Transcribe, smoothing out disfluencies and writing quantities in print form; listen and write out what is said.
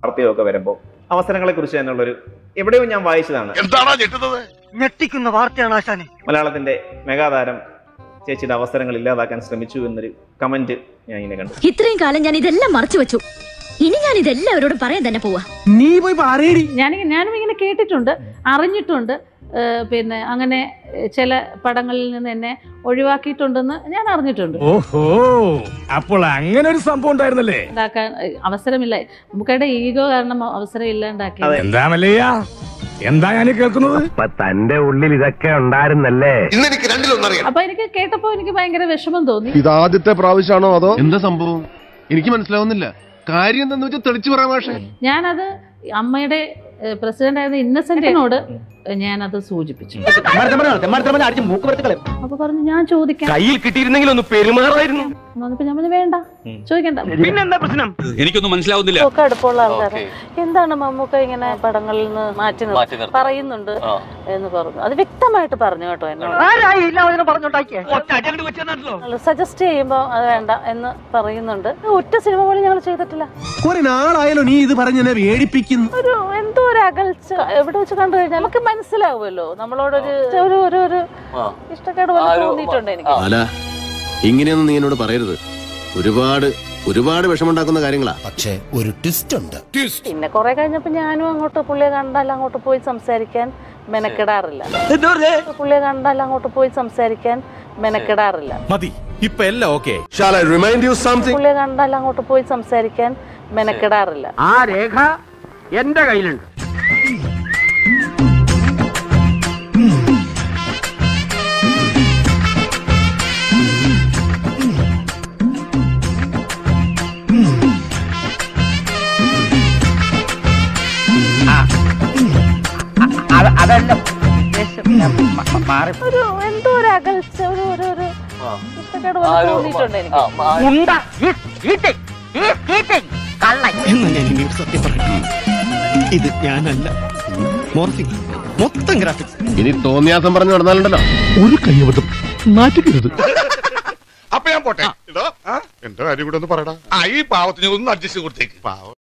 വാർത്തയൊക്കെ വരുമ്പോൾ അവസരങ്ങളെ കുറിച്ച് തന്നെയുള്ളൊരു എവിടെയോ ഞാൻ വായിച്ചതാണ്. ഞെട്ടിക്കുന്ന വാർത്തയാണ് ആശാനെ. മലയാളത്തിന്റെ മെഗാതാരം ചേച്ചിയുടെ അവസരങ്ങൾ ഇല്ലാതാക്കാൻ ശ്രമിച്ചു എന്നൊരു കമന്റ് ഞാൻ ഇങ്ങനെ കണ്ടു. ഇത്രയും കാലം ഞാൻ ഇതെല്ലാം മറച്ചു വെച്ചു. ഇനി ഞാൻ ഇതെല്ലാവരോടും പറയാൻ തന്നെ പോവാ. നീ പോയി പറയടി. ഞാനും ഇങ്ങനെ കേട്ടിട്ടുണ്ട്, അറിഞ്ഞിട്ടുണ്ട്. പിന്നെ അങ്ങനെ ചില പടങ്ങളിൽ നിന്ന് എന്നെ ഒഴിവാക്കിയിട്ടുണ്ടെന്ന് ഞാൻ അറിഞ്ഞിട്ടുണ്ട്. ഓഹോ, അപ്പോൾ അങ്ങനെ ഒരു സംഭവം ഉണ്ടായിരുന്നല്ലേ? ഉണ്ടാക്കാൻ അവസരമില്ല, നമുക്കിടെ ഈഗോ കാരണം അവസരം ഇല്ലാണ്ടാക്കി. എന്താ മല്ലയ്യ, എന്താ ഞാൻ കേൾക്കുന്നത്? തന്റെ ഉള്ളിൽ ഇതൊക്കെ ഉണ്ടായിരുന്നല്ലേ? അപ്പൊ എനിക്ക് കേട്ടപ്പോ എനിക്ക് ഭയങ്കര വിഷമം തോന്നി. ഇത് ആദ്യത്തെ പ്രാവശ്യമാണോ അതോ എന്താ സംഭവം? എനിക്ക് മനസ്സിലാവുന്നില്ല. കാര്യം എന്താന്ന് വെച്ചാൽ തെളിച്ചു പറയാം. പക്ഷേ ഞാനത് അമ്മയുടെ പ്രസിഡന്റ് ആയിരുന്ന ഇന്നസെന്റിനോട് ഞാനത് സൂചിപ്പിച്ചു. അപ്പൊ പറഞ്ഞു ഞാൻ ചോദിക്കാം, കയ്യിൽ കിട്ടിയിരുന്നെങ്കിൽ ഒന്ന് പെരുമാറായിരുന്നു. ഞാൻ പറഞ്ഞു വേണ്ട, ചോദിക്കണ്ട. പിന്നെന്താ പ്രശ്നം? എനിക്കൊന്നും മനസ്സിലാവുന്നില്ല. ഒക്കെ അടുപ്പമുള്ള ആൾക്കാർ എന്താണ് മമ്മൂക്ക ഇങ്ങനെ പടങ്ങളിൽ നിന്ന് മാറ്റി പറയുന്നുണ്ട് എന്ന് പറഞ്ഞു. അത് വ്യക്തമായിട്ട് പറഞ്ഞു കേട്ടോ എന്നോട്. സജസ്റ്റ് ചെയ്യുമ്പോ അത് വേണ്ട എന്ന് പറയുന്നുണ്ട്. ഒറ്റ സിനിമ പോലും ഞങ്ങൾ ചെയ്തിട്ടില്ല. കുറെ നാളായാലോ നീ ഇത് പറഞ്ഞ പേടിപ്പിക്കുന്നു. ഒരു എന്തോ ഒരു അകൽച്ച എവിടെ വെച്ച് കണ്ടു കഴിഞ്ഞാൽ നമുക്ക് മനസ്സിലാവുമല്ലോ നമ്മളോടൊരു ഇഷ്ടക്കേട് പോലെ തോന്നിയിട്ടുണ്ട് എനിക്ക്. അല്ല, ഇങ്ങനെയൊന്നും നീ എന്നോട് പറയരുത്. ഒരുപാട് വിഷമുണ്ടാക്കുന്ന കാര്യങ്ങളാ. പക്ഷെ ഒരു ട്വിസ്റ്റ് ഉണ്ട്. പിന്നെ കുറെ കഴിഞ്ഞപ്പോ ഞാനും അങ്ങോട്ട് പുള്ളിയെ കണ്ടാൽ അങ്ങോട്ട് പോയി സംസാരിക്കാൻ മെനക്കെടാറില്ല. പുള്ളിയെ കണ്ടാൽ അങ്ങോട്ട് പോയി സംസാരിക്കാൻ മെനക്കെടാറില്ല. മതി, ഇപ്പൊ എല്ലാം ഓക്കേ. പുള്ളിയെ കണ്ടാൽ അങ്ങോട്ട് പോയി സംസാരിക്കാൻ മെനക്കെടാറില്ല. ആ രേഖ എന്റെ കയ്യിലുണ്ട്. ഒരു എന്തോ ഒരു അകൽച്ച ഒരു ഇഷ്ടക്കേട് പോലെ തോന്നിയിട്ടുണ്ട് എനിക്ക്. സത്യം പറയട്ടെ, ഇത് ഞാനല്ല, മൊത്തം ഗ്രാഫിക്സ്. ഇനി തോന്നിയാസം പറഞ്ഞു നടന്നാലുണ്ടല്ലോ ഒരു കൈവതം നാറ്റുകരുത്. അപ്പൊ ഞാൻ പോട്ടെ. എന്റെ കാര്യം കൂടെ ഒന്ന് പറയടാ. ഈ പാവത്തിന് ഒന്ന് അഡ്ജസ്റ്റ് കൊടുത്തേക്ക്.